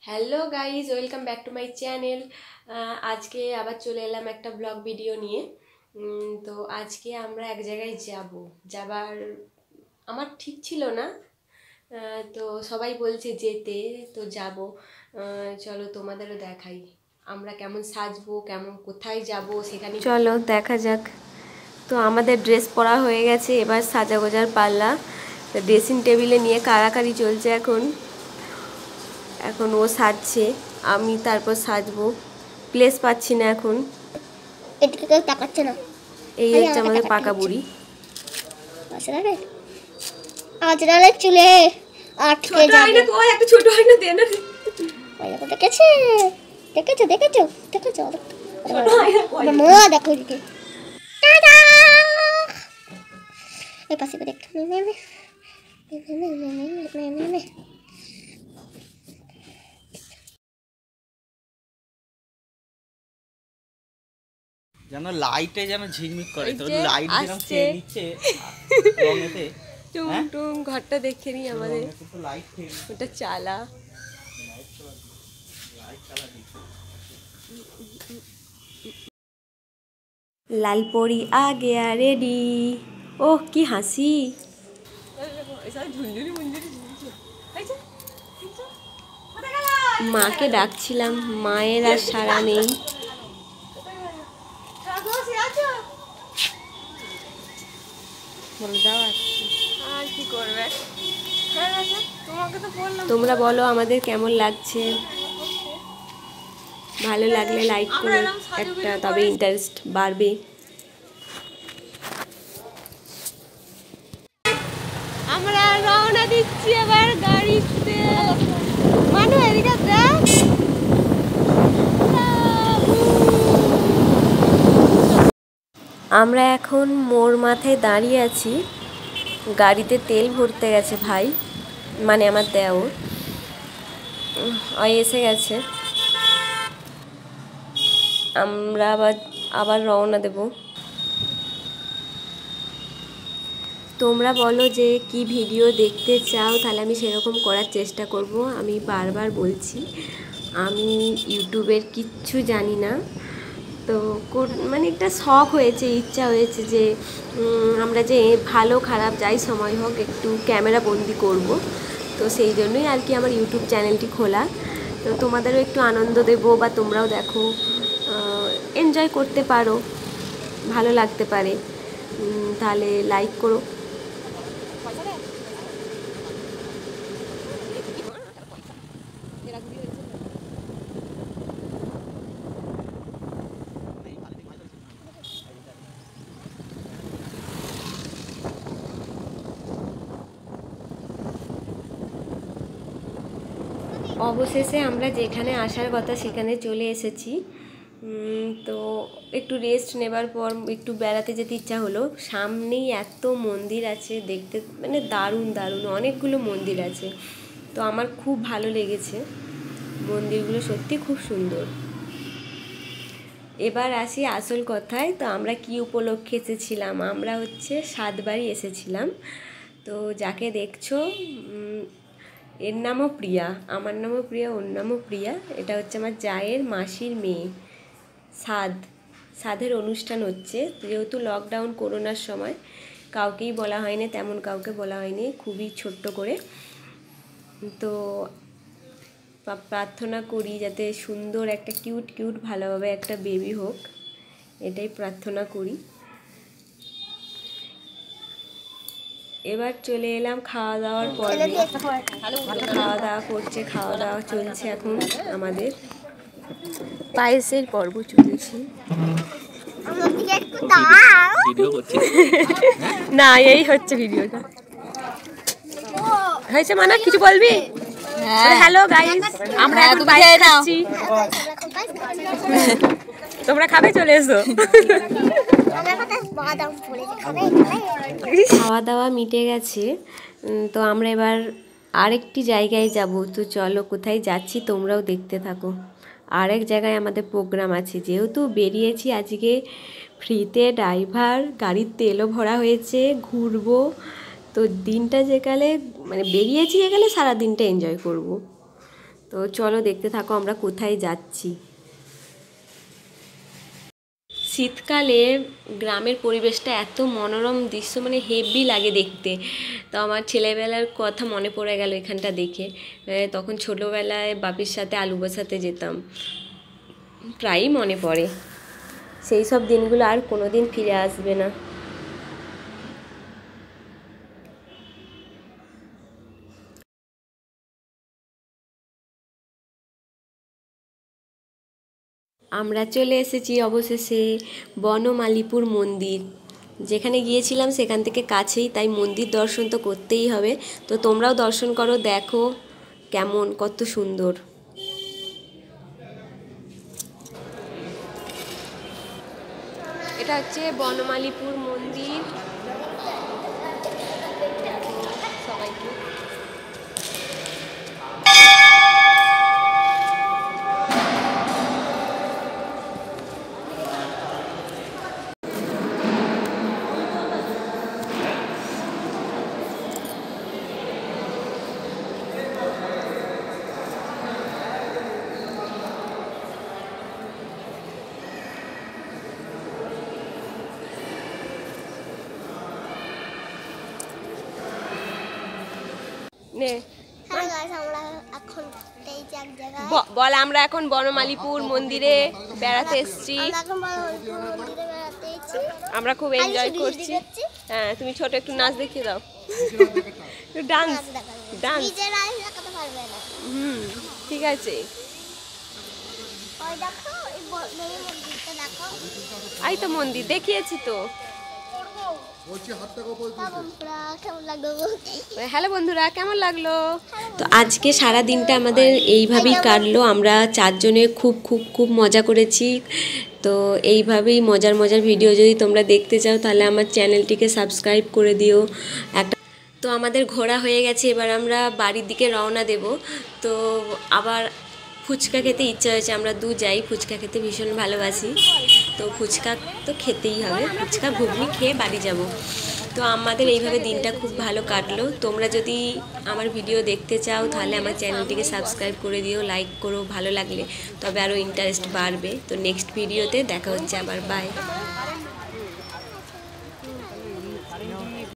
Hello guys, welcome back to my channel. আজকে আবার চলে এলাম একটা ব্লগ ভিডিও নিয়ে। তো আজকে আমরা এক জায়গায় যাবার আমার ঠিক ছিল না, তো সবাই বলছে যেতে, তো যাব। চলো তোমাদেরও দেখাই আমরা কেমন সাজবো, কেমন কোথায় যাব সেখানে। চলো দেখা যাক। তো আমাদের ড্রেস পরা হয়ে গেছে, এবার সাজা গোজার পাল্লা। ড্রেসিং টেবিলে নিয়ে কাড়াকাড়ি চলছে এখন ও সাজছে, আমি তারপর সাজবো। প্লেস পাচ্ছি না এখন, এদিকে কেউ তাকাচ্ছে না। এই হচ্ছে আমাদের পাকা বুড়ি। চুলে আটকে যাবে। একটা ছোট হয় না, দেন দেখেছে দেখেছো দেখেছো দেখেছো মা দেখো এদিকে। এই পাশে দেখ যেন লাইটে যেন ঝিকমিক করে, তো লাইট যেন খেয়ে নিচ্ছে রঙেতে। টুম টুম ঘরটা দেখে নি আমাদের, ওটা চালা। লালপরি আ গেয়া রেডি। ওহ কি হাসি! মাকে ডাকছিলাম, মায়ের আর সাড়া নেই। আর কি করবে, তোমরা বলো আমাদের কেমন লাগছে। ভালো লাগলে লাইক করো একটা, তবে ইন্টারেস্ট বাড়বে। আমরা রওনা দিচ্ছি এবার গাড়িতে। মানু এদিকে দেখ, আমরা এখন মোড় মাথায় দাঁড়িয়ে আছি। গাড়িতে তেল ভরতে গেছে ভাই, মানে আমার দেওর এসে গেছে। আমরা আবার রওনা দেব। তোমরা বলো যে কি ভিডিও দেখতে চাও, তাহলে আমি সেরকম করার চেষ্টা করব। আমি বারবার বলছি আমি ইউটিউবের কিচ্ছু জানি না, তো মানে একটা শখ হয়েছে, ইচ্ছা হয়েছে যে আমরা যে ভালো খারাপ যাই সময় হোক একটু ক্যামেরা বন্দি করব। তো সেই জন্যই আর কি আমার ইউটিউব চ্যানেলটি খোলা। তো তোমাদেরও একটু আনন্দ দেবো, বা তোমরাও দেখো, এনজয় করতে পারো, ভালো লাগতে পারে। তাহলে লাইক করো। অবশেষে আমরা যেখানে আসার কথা সেখানে চলে এসেছি। তো একটু রেস্ট নেবার পর একটু বেড়াতে যেতে ইচ্ছা হলো। সামনেই এত মন্দির আছে দেখতে, মানে দারুণ দারুণ অনেকগুলো মন্দির আছে। তো আমার খুব ভালো লেগেছে, মন্দিরগুলো সত্যি খুব সুন্দর। এবার আসি আসল কথায়। তো আমরা কি উপলক্ষে এসেছিলাম, আমরা হচ্ছে সাতবাড়ি এসেছিলাম। তো যাকে দেখছো এর নামও প্রিয়া, আমার নামও প্রিয়া, ওর নামও প্রিয়া। এটা হচ্ছে আমার জায়ের মাসির মেয়ে। সাধের অনুষ্ঠান হচ্ছে, যেহেতু লকডাউন করোনার সময় কাউকেই বলা হয়নি, তেমন কাউকে বলা হয়নি, খুবই ছোট্ট করে। তো প্রার্থনা করি যাতে সুন্দর একটা কিউট ভালোভাবে একটা বেবি হোক, এটাই প্রার্থনা করি। এবার চলে এলাম খাওয়া দাওয়ার পর্বে। খাওয়া দাওয়া করছে, খাওয়া দাওয়া চলছে এখন আমাদের। পায়েসের পর্ব চলেছে। না এই হচ্ছে ভিডিওটা হয়েছে। মানে কিছু বলবি? হ্যালো গাইস, আমরা এখন পায়েস খাচ্ছি, তোমরা খাবে? চলে এসো। খাওয়া দাওয়া মিটে গেছে। তো আমরা এবার আরেকটি জায়গায় যাব। তো চলো কোথায় যাচ্ছি তোমরাও দেখতে থাকো। আরেক জায়গায় আমাদের প্রোগ্রাম আছে, যেহেতু বেরিয়েছি আজকে ফ্রিতে, ড্রাইভার, গাড়ির তেলও ভরা হয়েছে, ঘুরবো। তো দিনটা যেকালে মানে বেরিয়েছি, যেকালে সারা দিনটা এনজয় করব। তো চলো দেখতে থাকো আমরা কোথায় যাচ্ছি। শীতকালে গ্রামের পরিবেশটা এত মনোরম দৃশ্য, মানে হেভি লাগে দেখতে। তো আমার ছেলেবেলার কথা মনে পড়ে গেল এখানটা দেখে। তখন ছোটোবেলায় বাপির সাথে আলু বসাতে যেতাম, প্রায়ই মনে পড়ে। সেই সব দিনগুলো আর কোনো দিন ফিরে আসবে না। আমরা চলে এসেছি অবশেষে বনমালীপুর মন্দির। যেখানে গিয়েছিলাম সেখান থেকে কাছেই, তাই মন্দির দর্শন তো করতেই হবে। তো তোমরাও দর্শন করো, দেখো কেমন, কত সুন্দর। এটা হচ্ছে বনমালীপুর মন্দির। সবাইকে নে হ্যালো গাইস, আমরা এখন এই যে এক জায়গায় বল, আমরা এখন বনমালীপুর মন্দিরে বেড়াতে এসেছি। আমরা এখন বড় মন্দিরে বেড়াতে এসেছি। আমরা খুব এনজয় করছি। হ্যাঁ, তুমি ছোট একটু নাচ দেখিয়ে দাও। ডান্স ডান্স নিজেরা দেখাতে পারবে না। ঠিক আছে। ওই দেখো, এই মন্দিরটা দেখো। এই তো মন্দির দেখিয়েছি তো। কেমন লাগলো? হ্যালো বন্ধুরা, কেমন লাগলো? তো আজকে সারা দিনটা আমাদের এইভাবেই কাটলো। আমরা চারজনে খুব খুব খুব মজা করেছি। তো এইভাবেই মজার মজার ভিডিও যদি তোমরা দেখতে চাও তাহলে আমার চ্যানেলটিকে সাবস্ক্রাইব করে দিও একটা। তো আমাদের ঘোরা হয়ে গেছে, এবার আমরা বাড়ির দিকে রওনা দেব। তো আবার ফুচকা খেতে ইচ্ছা হয়েছে, আমরা যাই ফুচকা খেতে, ভীষণ ভালোবাসি। তো ফুচকা তো খেতেই হবে, ফুচকা ঘুগনি খেয়ে বাড়ি যাব। তো আমাদের এইভাবে দিনটা খুব ভালো কাটলো। তোমরা যদি আমার ভিডিও দেখতে চাও তাহলে আমার চ্যানেলটিকে সাবস্ক্রাইব করে দিও, লাইক করো, ভালো লাগলে তবে আরও ইন্টারেস্ট বাড়বে। তো নেক্সট ভিডিওতে দেখা হচ্ছে আবার, বাই।